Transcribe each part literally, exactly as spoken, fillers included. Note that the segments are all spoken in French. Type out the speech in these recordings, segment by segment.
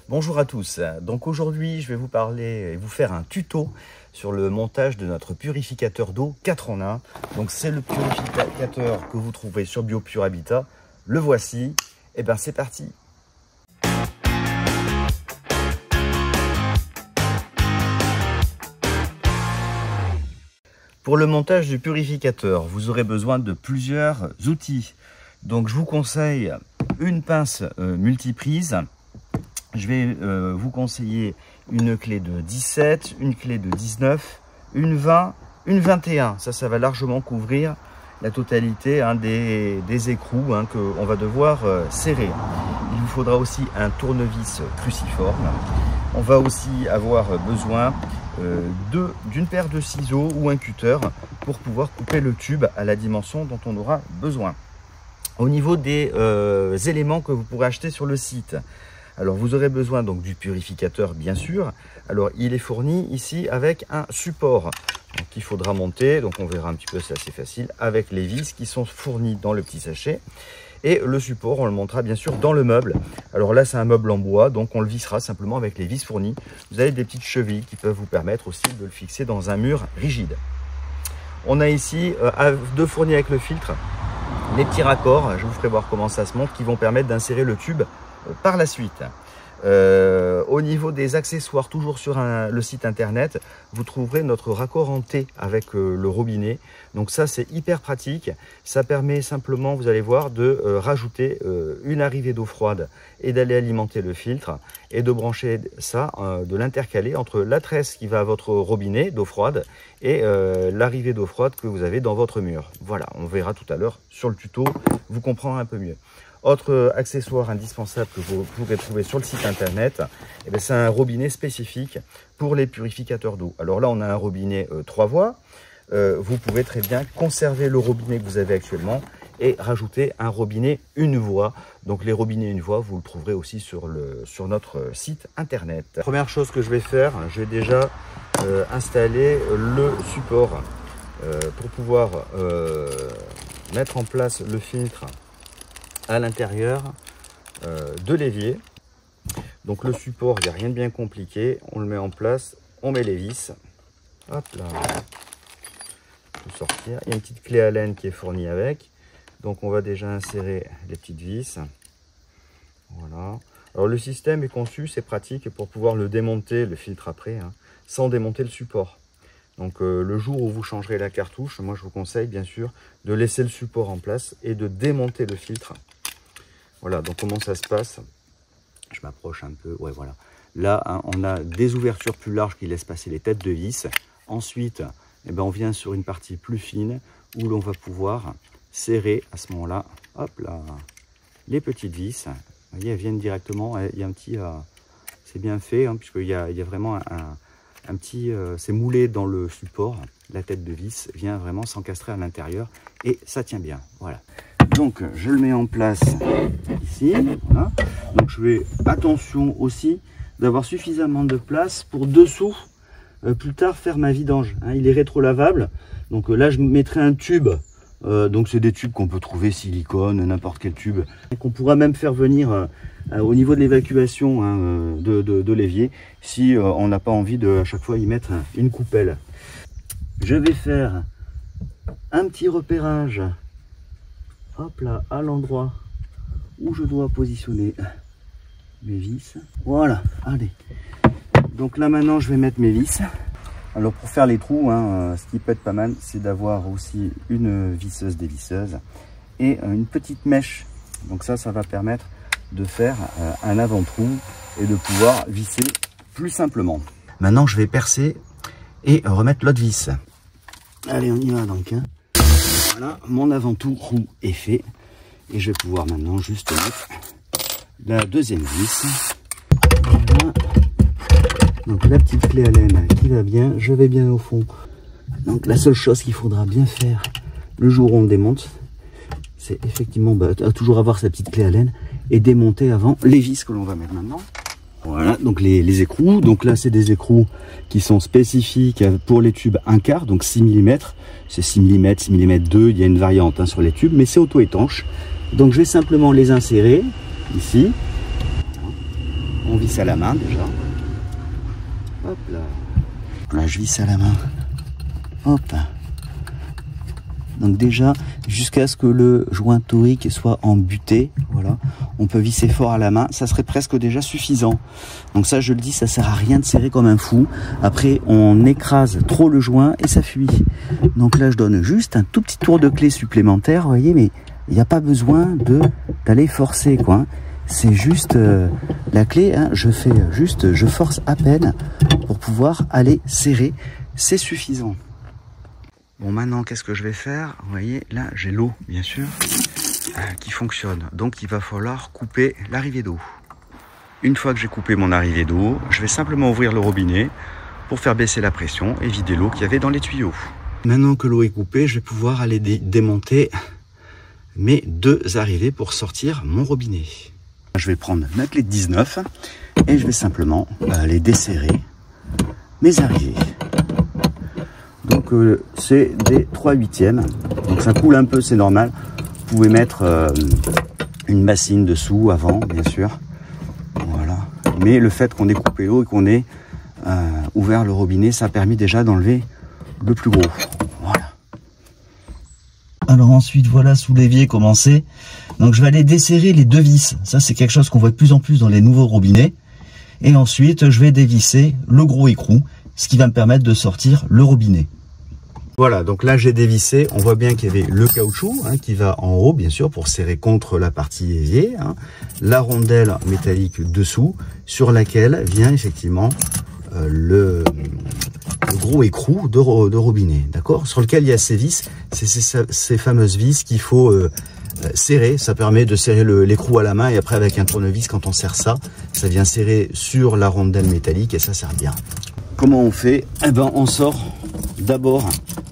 Bonjour à tous, donc aujourd'hui je vais vous parler et vous faire un tuto sur le montage de notre purificateur d'eau quatre en un. Donc c'est le purificateur que vous trouverez sur Biopure Habitat, le voici, et bien c'est parti. Pour le montage du purificateur, vous aurez besoin de plusieurs outils. Donc je vous conseille une pince euh, multiprise. Je vais euh, vous conseiller une clé de dix-sept, une clé de dix-neuf, une vingt, une vingt et un. Ça, ça va largement couvrir la totalité hein, des, des écrous hein, qu'on va devoir euh, serrer. Il vous faudra aussi un tournevis cruciforme. On va aussi avoir besoin euh, d'une paire de ciseaux ou un cutter pour pouvoir couper le tube à la dimension dont on aura besoin. Au niveau des euh, éléments que vous pourrez acheter sur le site, alors vous aurez besoin donc du purificateur bien sûr. Alors il est fourni ici avec un support qu'il faudra monter, donc on verra un petit peu, c'est assez facile, avec les vis qui sont fournies dans le petit sachet. Et le support on le montera bien sûr dans le meuble. Alors là c'est un meuble en bois, donc on le vissera simplement avec les vis fournies. Vous avez des petites chevilles qui peuvent vous permettre aussi de le fixer dans un mur rigide. On a ici euh, deux fournis avec le filtre, les petits raccords, je vous ferai voir comment ça se monte, qui vont permettre d'insérer le tube par la suite. Euh, au niveau des accessoires, toujours sur un, le site internet, vous trouverez notre raccord en T avec euh, le robinet. Donc ça c'est hyper pratique. Ça permet simplement, vous allez voir, de euh, rajouter euh, une arrivée d'eau froide et d'aller alimenter le filtre et de brancher ça, euh, de l'intercaler entre la tresse qui va à votre robinet d'eau froide et euh, l'arrivée d'eau froide que vous avez dans votre mur. Voilà, on verra tout à l'heure sur le tuto, vous comprendrez un peu mieux. Autre accessoire indispensable que vous pourrez trouver sur le site internet, eh c'est un robinet spécifique pour les purificateurs d'eau. Alors là, on a un robinet euh, trois voies. Euh, vous pouvez très bien conserver le robinet que vous avez actuellement et rajouter un robinet une voie. Donc les robinets une voie, vous le trouverez aussi sur, le, sur notre site internet. Première chose que je vais faire, je vais déjà euh, installer le support euh, pour pouvoir euh, mettre en place le filtre à l'intérieur euh, de l'évier. Donc le support, il n'y a rien de bien compliqué, on le met en place, on met les vis, hop là, tout sortir. Il y a une petite clé à laine qui est fournie avec, donc on va déjà insérer les petites vis. Voilà. Alors le système est conçu, c'est pratique pour pouvoir le démonter, le filtre après, hein, sans démonter le support. Donc euh, le jour où vous changerez la cartouche, moi je vous conseille bien sûr de laisser le support en place et de démonter le filtre. Voilà, donc comment ça se passe? Je m'approche un peu, ouais voilà. Là, hein, on a des ouvertures plus larges qui laissent passer les têtes de vis. Ensuite, eh ben, on vient sur une partie plus fine où l'on va pouvoir serrer à ce moment-là, hop là, les petites vis. Vous voyez, elles viennent directement, il y a un petit, euh, c'est bien fait, hein, puisqu'il y a, il y a vraiment un, un, un petit, euh, c'est moulé dans le support. La tête de vis vient vraiment s'encastrer à l'intérieur et ça tient bien, voilà. Donc je le mets en place ici, voilà. Donc je vais, attention aussi d'avoir suffisamment de place pour dessous euh, plus tard faire ma vidange, hein. Il est rétro-lavable, donc euh, là je mettrai un tube, euh, donc c'est des tubes qu'on peut trouver silicone, n'importe quel tube, et qu'on pourra même faire venir euh, euh, au niveau de l'évacuation hein, de, de, de l'évier, si euh, on n'a pas envie de à chaque fois y mettre hein, une coupelle. Je vais faire un petit repérage, hop là, à l'endroit où je dois positionner mes vis. Voilà, allez. Donc là maintenant je vais mettre mes vis. Alors pour faire les trous, hein, ce qui peut être pas mal, c'est d'avoir aussi une visseuse dévisseuse et une petite mèche. Donc ça, ça va permettre de faire un avant-trou et de pouvoir visser plus simplement. Maintenant je vais percer et remettre l'autre vis. Allez, on y va donc. Hein. Voilà, mon avant-trou est fait. Et je vais pouvoir maintenant juste mettre la deuxième vis. Voilà. Donc la petite clé à laine qui va bien, je vais bien au fond. Donc la seule chose qu'il faudra bien faire le jour où on démonte, c'est effectivement bah, toujours avoir sa petite clé à laine et démonter avant les vis que l'on va mettre maintenant. Voilà, donc les, les écrous. Donc là, c'est des écrous qui sont spécifiques pour les tubes un quart, donc six millimètres. C'est six millimètres, six millimètres deux, il y a une variante hein, sur les tubes, mais c'est auto-étanche. Donc je vais simplement les insérer ici. On visse visse à la main déjà. Hop là. Là, je visse à la main. Hop. Donc déjà, jusqu'à ce que le joint torique soit embuté, voilà, on peut visser fort à la main, ça serait presque déjà suffisant. Donc ça, je le dis, ça sert à rien de serrer comme un fou. Après, on écrase trop le joint et ça fuit. Donc là, je donne juste un tout petit tour de clé supplémentaire, vous voyez, mais il n'y a pas besoin de d'aller forcer, quoi. C'est juste euh, la clé, hein, je fais juste, je force à peine pour pouvoir aller serrer, c'est suffisant. Bon, maintenant, qu'est-ce que je vais faire? Vous voyez, là, j'ai l'eau, bien sûr, euh, qui fonctionne. Donc, il va falloir couper l'arrivée d'eau. Une fois que j'ai coupé mon arrivée d'eau, je vais simplement ouvrir le robinet pour faire baisser la pression et vider l'eau qu'il y avait dans les tuyaux. Maintenant que l'eau est coupée, je vais pouvoir aller dé démonter mes deux arrivées pour sortir mon robinet. Je vais prendre ma clé de dix-neuf et je vais simplement aller desserrer mes arrivées. Donc euh, c'est des trois huitièmes, donc ça coule un peu, c'est normal. Vous pouvez mettre euh, une bassine dessous avant, bien sûr. Voilà. Mais le fait qu'on ait coupé l'eau et qu'on ait euh, ouvert le robinet, ça a permis déjà d'enlever le plus gros. Voilà. Alors ensuite, voilà, sous l'évier commencé. Donc je vais aller desserrer les deux vis. Ça, c'est quelque chose qu'on voit de plus en plus dans les nouveaux robinets. Et ensuite, je vais dévisser le gros écrou, ce qui va me permettre de sortir le robinet. Voilà, donc là j'ai dévissé, on voit bien qu'il y avait le caoutchouc hein, qui va en haut, bien sûr, pour serrer contre la partie évier, hein, la rondelle métallique dessous, sur laquelle vient effectivement euh, le, le gros écrou de, de robinet, d'accord, sur lequel il y a ces vis, c'est ces, ces fameuses vis qu'il faut euh, serrer, ça permet de serrer l'écrou à la main, et après avec un tournevis, quand on serre ça, ça vient serrer sur la rondelle métallique, et ça sert bien. Comment on fait? Eh ben, on sort d'abord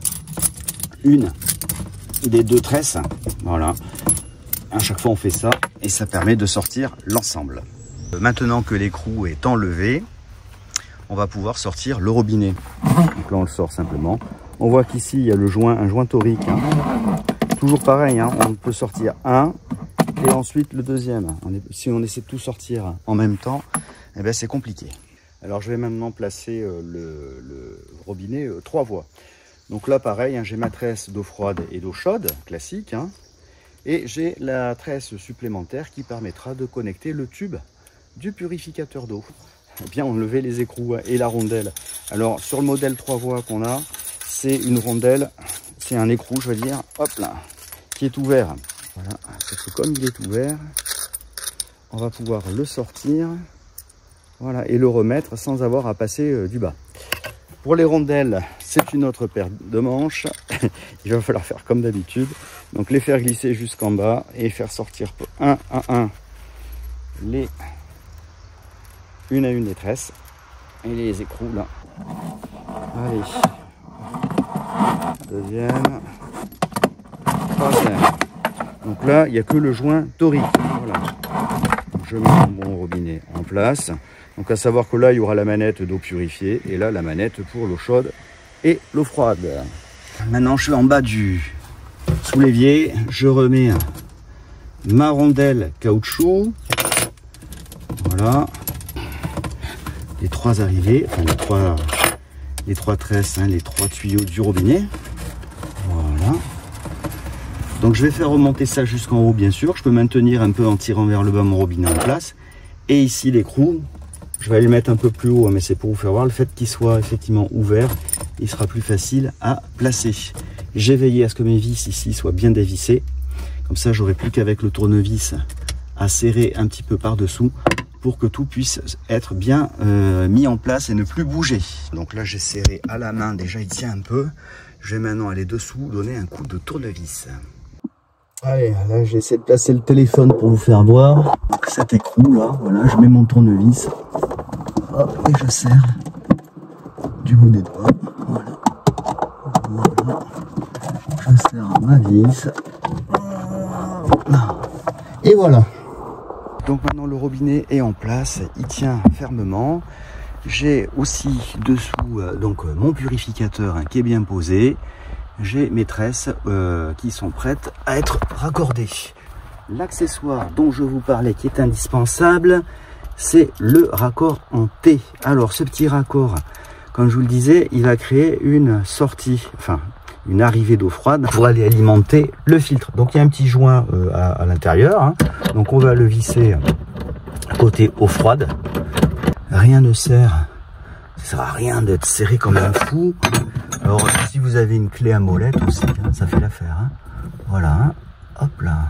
une des deux tresses, voilà. À chaque fois on fait ça et ça permet de sortir l'ensemble. Maintenant que l'écrou est enlevé, on va pouvoir sortir le robinet. Donc là on le sort simplement. On voit qu'ici il y a le joint, un joint torique. Hein. Toujours pareil, hein. On peut sortir un et ensuite le deuxième. On est, si on essaie de tout sortir en même temps, eh ben c'est compliqué. Alors je vais maintenant placer euh, le, le robinet euh, trois voies. Donc là pareil, hein, j'ai ma tresse d'eau froide et d'eau chaude, classique. Hein, et j'ai la tresse supplémentaire qui permettra de connecter le tube du purificateur d'eau. Bien enlever les écrous et la rondelle. Alors sur le modèle trois voies qu'on a, c'est une rondelle, c'est un écrou je veux dire, hop là, qui est ouvert. Voilà, parce que comme il est ouvert, on va pouvoir le sortir. Voilà, et le remettre sans avoir à passer euh, du bas. Pour les rondelles, c'est une autre paire de manches. Il va falloir faire comme d'habitude. Donc les faire glisser jusqu'en bas et faire sortir un à un les une à une les tresses et les écrous là. Allez. Deuxième. Troisième. Donc là, il n'y a que le joint torique. Voilà. Je mets mon bon robinet en place. Donc à savoir que là, il y aura la manette d'eau purifiée et là, la manette pour l'eau chaude et l'eau froide. Maintenant, je suis en bas du sous l'évier. Je remets ma rondelle caoutchouc. Voilà. Les trois arrivées, enfin les trois, les trois tresses, hein, les trois tuyaux du robinet. Voilà. Donc je vais faire remonter ça jusqu'en haut, bien sûr. Je peux maintenir un peu en tirant vers le bas mon robinet en place. Et ici, l'écrou. Je vais aller le mettre un peu plus haut, mais c'est pour vous faire voir le fait qu'il soit effectivement ouvert. Il sera plus facile à placer. J'ai veillé à ce que mes vis ici soient bien dévissées. Comme ça, j'aurai plus qu'avec le tournevis à serrer un petit peu par-dessous pour que tout puisse être bien euh, mis en place et ne plus bouger. Donc là, j'ai serré à la main. Déjà, il tient un peu. Je vais maintenant aller dessous, donner un coup de tournevis. Allez, là j'essaie de placer le téléphone pour vous faire voir. Donc cet écrou là, voilà, je mets mon tournevis. Hop, et je serre du bout des doigts. Voilà. Voilà. Je serre ma vis. Et voilà. Donc maintenant le robinet est en place, il tient fermement. J'ai aussi dessous euh, donc mon purificateur hein, qui est bien posé. J'ai mes tresses euh, qui sont prêtes à être raccordées. L'accessoire dont je vous parlais qui est indispensable, c'est le raccord en T. Alors ce petit raccord, comme je vous le disais, il va créer une sortie, enfin une arrivée d'eau froide pour aller alimenter le filtre. Donc il y a un petit joint euh, à, à l'intérieur, hein. Donc on va le visser côté eau froide. Rien ne sert, ça sert à rien d'être serré comme un fou. Alors si vous avez une clé à molette aussi, hein, ça fait l'affaire, hein. Voilà, hein. Hop là.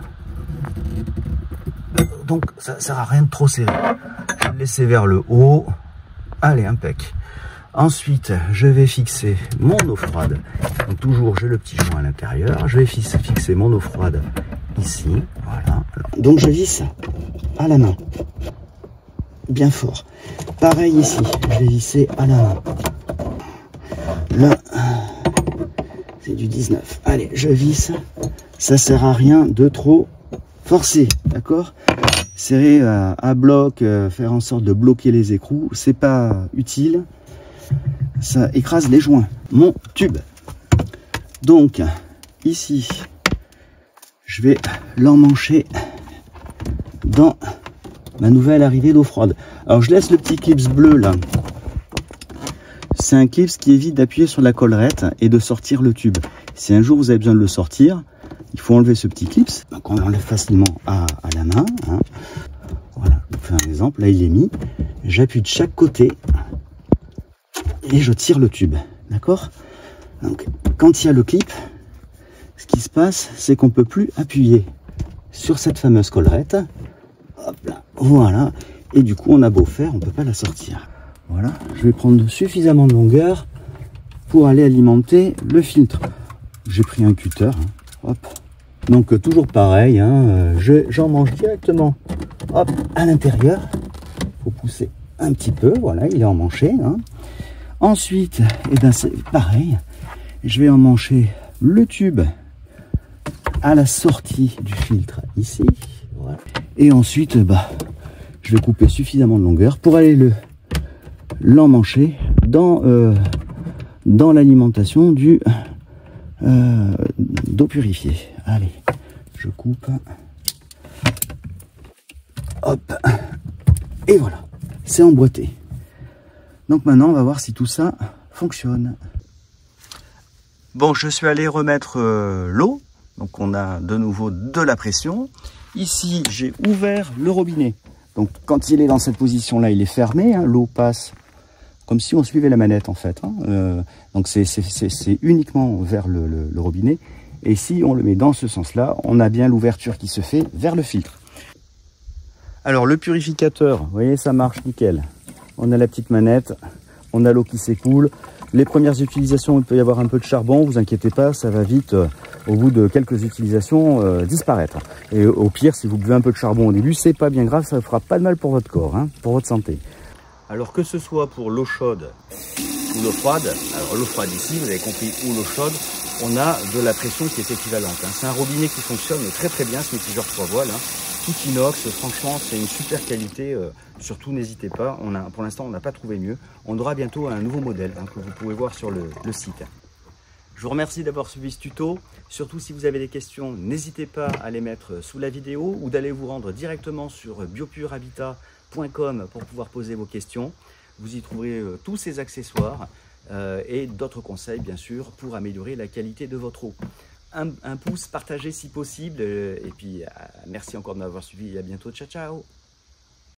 Donc ça ne sert à rien de trop serrer. Je vais le laisser vers le haut. Allez, impec. Ensuite, je vais fixer mon eau froide. Donc toujours, j'ai le petit joint à l'intérieur. Je vais fixer mon eau froide ici. Voilà. Donc je visse à la main. Bien fort. Pareil ici, je vais visser à la main. Là, c'est du dix-neuf. Allez, je visse. Ça sert à rien de trop forcer, d'accord? Serrer à, à bloc, euh, faire en sorte de bloquer les écrous, c'est pas utile. Ça écrase les joints. Mon tube. Donc, ici, je vais l'emmancher dans ma nouvelle arrivée d'eau froide. Alors, je laisse le petit clips bleu là. C'est un clips qui évite d'appuyer sur la collerette et de sortir le tube. Si un jour vous avez besoin de le sortir, il faut enlever ce petit clips. Donc, on l'enlève facilement à, à la main, hein. Voilà, je vous fais un exemple. Là, il est mis. J'appuie de chaque côté et je tire le tube. D'accord? Donc, quand il y a le clip, ce qui se passe, c'est qu'on ne peut plus appuyer sur cette fameuse collerette. Hop là, voilà. Et du coup, on a beau faire, on ne peut pas la sortir. Voilà, je vais prendre suffisamment de longueur pour aller alimenter le filtre. J'ai pris un cutter. Hein. Hop. Donc, euh, toujours pareil, hein, j'en mange directement hop, à l'intérieur. Il faut pousser un petit peu. Voilà, il est emmanché. Hein. Ensuite, eh ben, c'est pareil. Je vais emmancher le tube à la sortie du filtre ici. Voilà. Et ensuite, bah, je vais couper suffisamment de longueur pour aller le l'emmancher dans, euh, dans l'alimentation du euh, d'eau purifiée. Allez, je coupe. Hop. Et voilà, c'est emboîté. Donc maintenant, on va voir si tout ça fonctionne. Bon, je suis allé remettre euh, l'eau. Donc on a de nouveau de la pression. Ici, j'ai ouvert le robinet. Donc quand il est dans cette position-là, il est fermé. Hein, l'eau passe comme si on suivait la manette en fait. Hein. Euh, donc c'est uniquement vers le, le, le robinet. Et si on le met dans ce sens-là, on a bien l'ouverture qui se fait vers le filtre. Alors le purificateur, vous voyez, ça marche nickel. On a la petite manette, on a l'eau qui s'écoule. Les premières utilisations, il peut y avoir un peu de charbon, vous inquiétez pas, ça va vite, euh, au bout de quelques utilisations, euh, disparaître. Et au pire, si vous buvez un peu de charbon au début, c'est pas bien grave, ça ne fera pas de mal pour votre corps, hein, pour votre santé. Alors que ce soit pour l'eau chaude ou l'eau froide, alors l'eau froide ici, vous avez compris, ou l'eau chaude, on a de la pression qui est équivalente. Hein. C'est un robinet qui fonctionne très très bien, ce mitigeur trois voiles. Hein. Tout inox, franchement, c'est une super qualité. Euh, surtout, n'hésitez pas. On a, pour l'instant, on n'a pas trouvé mieux. On aura bientôt un nouveau modèle hein, que vous pouvez voir sur le, le site. Je vous remercie d'avoir suivi ce tuto. Surtout, si vous avez des questions, n'hésitez pas à les mettre sous la vidéo ou d'aller vous rendre directement sur biopure habitat point com pour pouvoir poser vos questions. Vous y trouverez euh, tous ces accessoires euh, et d'autres conseils, bien sûr, pour améliorer la qualité de votre eau. Un, un pouce, partagez si possible. Euh, et puis, euh, merci encore de m'avoir suivi et à bientôt. Ciao, ciao!